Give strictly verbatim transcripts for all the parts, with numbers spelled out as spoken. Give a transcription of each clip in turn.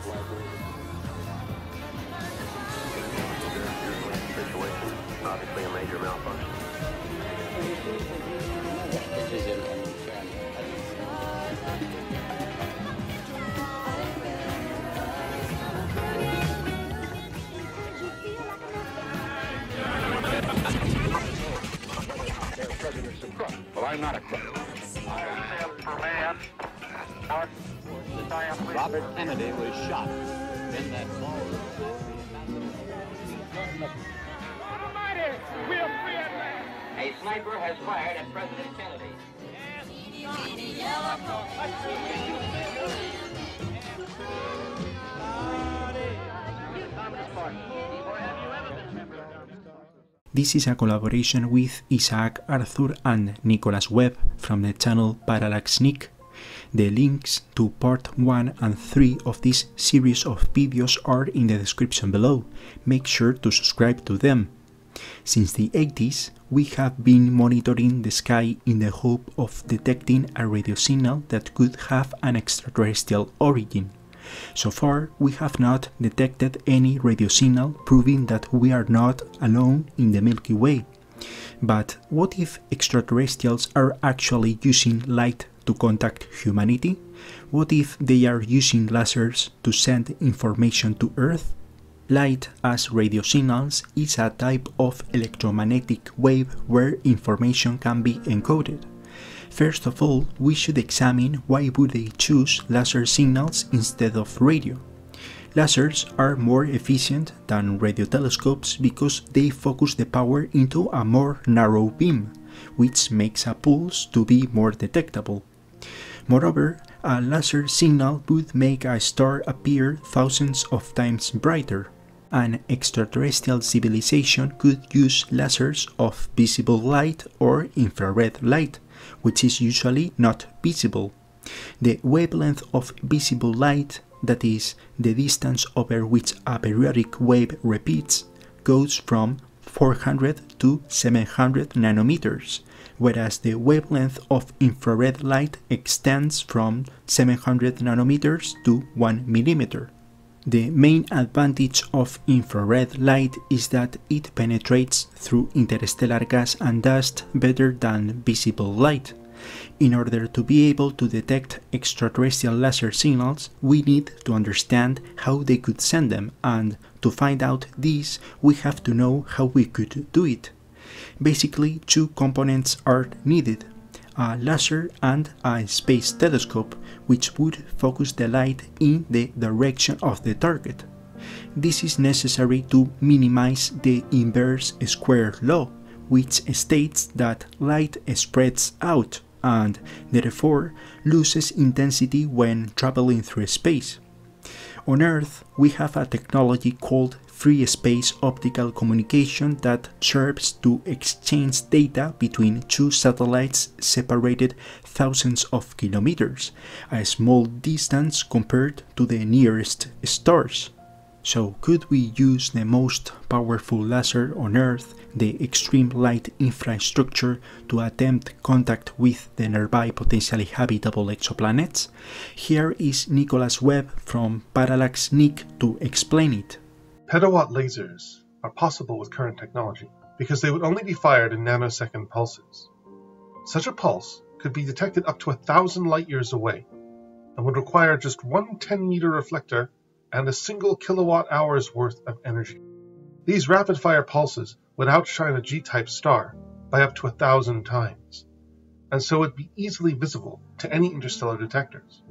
Situation, obviously a major malfunction. This is an Well, I'm not a crook. Robert Kennedy was shot in that ball. A sniper has fired at President Kennedy. This is a collaboration with Isaac Arthur and Nicholas Webb from the channel Parallax Nick. The links to part one and three of this series of videos are in the description below. Make sure to subscribe to them. Since the eighties, we have been monitoring the sky in the hope of detecting a radio signal that could have an extraterrestrial origin. So far, we have not detected any radio signal proving that we are not alone in the Milky Way. But what if extraterrestrials are actually using light to contact humanity? What if they are using lasers to send information to Earth? Light as radio signals is a type of electromagnetic wave where information can be encoded. First of all, we should examine why would they choose laser signals instead of radio. Lasers are more efficient than radio telescopes because they focus the power into a more narrow beam, which makes a pulse to be more detectable. Moreover, a laser signal would make a star appear thousands of times brighter. An extraterrestrial civilization could use lasers of visible light or infrared light, which is usually not visible. The wavelength of visible light, that is, the distance over which a periodic wave repeats, goes from four hundred to seven hundred nanometers, whereas the wavelength of infrared light extends from seven hundred nanometers to one millimeter. The main advantage of infrared light is that it penetrates through interstellar gas and dust better than visible light. In order to be able to detect extraterrestrial laser signals, we need to understand how they could send them, and to find out this, we have to know how we could do it. Basically, two components are needed: a laser and a space telescope, which would focus the light in the direction of the target. This is necessary to minimize the inverse square law, which states that light spreads out and therefore loses intensity when traveling through space. On Earth, we have a technology called free space optical communication that serves to exchange data between two satellites separated thousands of kilometers, a small distance compared to the nearest stars. So could we use the most powerful laser on Earth, the extreme light infrastructure, to attempt contact with the nearby potentially habitable exoplanets? Here is Nicholas Webb from Parallax Nick to explain it. Petawatt lasers are possible with current technology because they would only be fired in nanosecond pulses. Such a pulse could be detected up to a thousand light years away and would require just one ten meter reflector and a single kilowatt hour's worth of energy. These rapid-fire pulses would outshine a G-type star by up to a thousand times, and so would be easily visible to any interstellar detectors.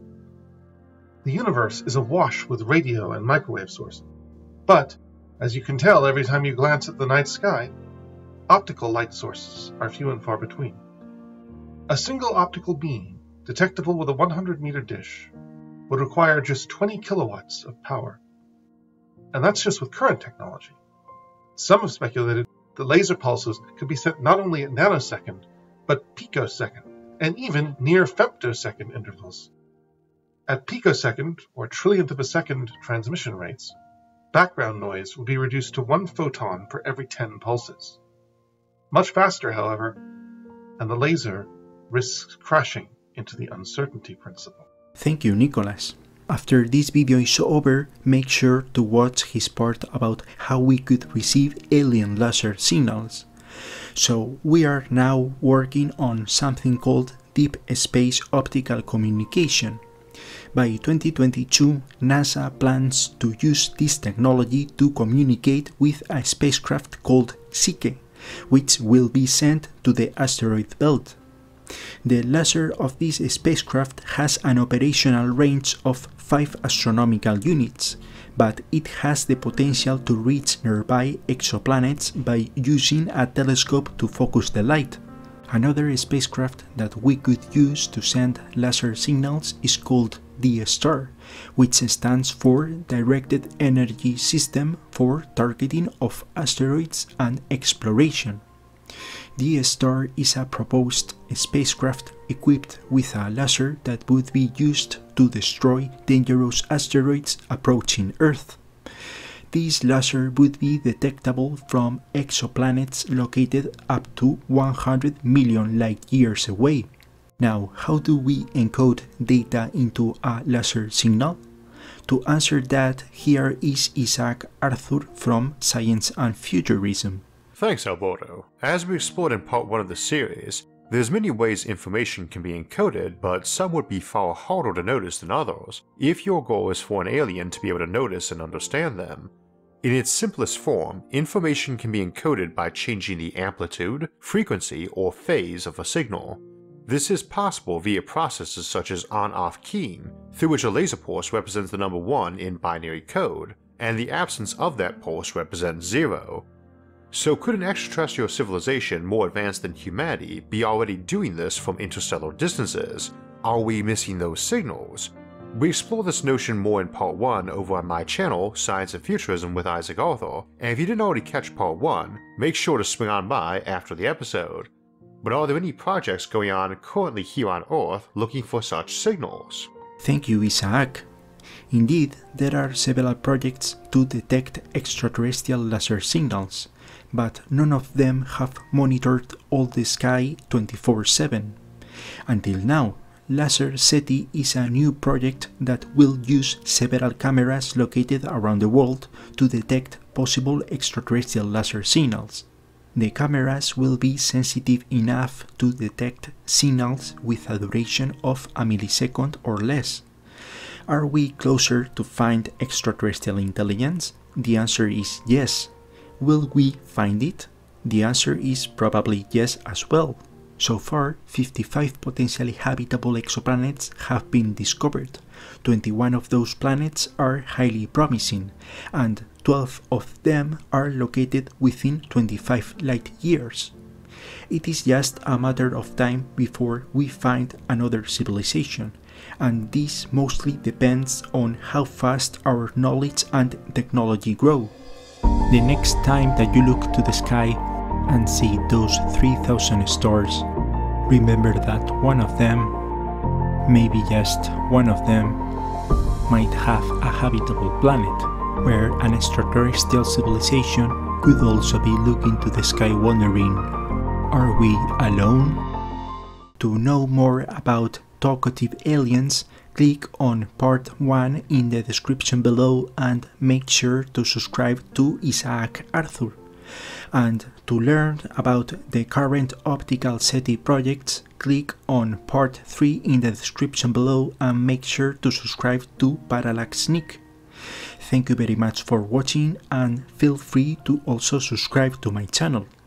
The universe is awash with radio and microwave sources, but, as you can tell every time you glance at the night sky, optical light sources are few and far between. A single optical beam, detectable with a one hundred meter dish, would require just twenty kilowatts of power. And that's just with current technology. Some have speculated that laser pulses could be sent not only at nanosecond, but picosecond, and even near femtosecond intervals. At picosecond, or trillionth of a second transmission rates, background noise would be reduced to one photon per every ten pulses. Much faster, however, and the laser risks crashing into the uncertainty principle. Thank you, Nicholas. After this video is over, make sure to watch his part about how we could receive alien laser signals. So we are now working on something called Deep Space Optical Communication. By twenty twenty-two, NASA plans to use this technology to communicate with a spacecraft called Psyche, which will be sent to the asteroid belt. The laser of this spacecraft has an operational range of five astronomical units, but it has the potential to reach nearby exoplanets by using a telescope to focus the light. Another spacecraft that we could use to send laser signals is called D-STAR, which stands for Directed Energy System for Targeting of Asteroids and Exploration. D-STAR is a proposed spacecraft equipped with a laser that would be used to destroy dangerous asteroids approaching Earth. This laser would be detectable from exoplanets located up to one hundred million light years away. Now, how do we encode data into a laser signal? To answer that, here is Isaac Arthur from Science and Futurism. Thanks, Alberto. As we explored in part one of the series, there's many ways information can be encoded, but some would be far harder to notice than others, if your goal is for an alien to be able to notice and understand them. In its simplest form, information can be encoded by changing the amplitude, frequency, or phase of a signal. This is possible via processes such as on-off keying, through which a laser pulse represents the number one in binary code, and the absence of that pulse represents zero. So could an extraterrestrial civilization more advanced than humanity be already doing this from interstellar distances? Are we missing those signals? We explore this notion more in part one over on my channel, Science and Futurism with Isaac Arthur, and if you didn't already catch part one, make sure to swing on by after the episode. But are there any projects going on currently here on Earth looking for such signals? Thank you, Isaac. Indeed, there are several projects to detect extraterrestrial laser signals, but none of them have monitored all the sky twenty-four seven. Until now, Laser SETI is a new project that will use several cameras located around the world to detect possible extraterrestrial laser signals. The cameras will be sensitive enough to detect signals with a duration of a millisecond or less. Are we closer to find extraterrestrial intelligence? The answer is yes. Will we find it? The answer is probably yes as well. So far, fifty-five potentially habitable exoplanets have been discovered. twenty-one of those planets are highly promising, and twelve of them are located within twenty-five light years. It is just a matter of time before we find another civilization, and this mostly depends on how fast our knowledge and technology grow. The next time that you look to the sky and see those three thousand stars, remember that one of them, maybe just one of them, might have a habitable planet, where an extraterrestrial civilization could also be looking to the sky wondering, are we alone? To know more about talkative aliens, click on part one in the description below and make sure to subscribe to Isaac Arthur. And to learn about the current optical SETI projects, click on part three in the description below and make sure to subscribe to Parallax Nick. Thank you very much for watching, and feel free to also subscribe to my channel.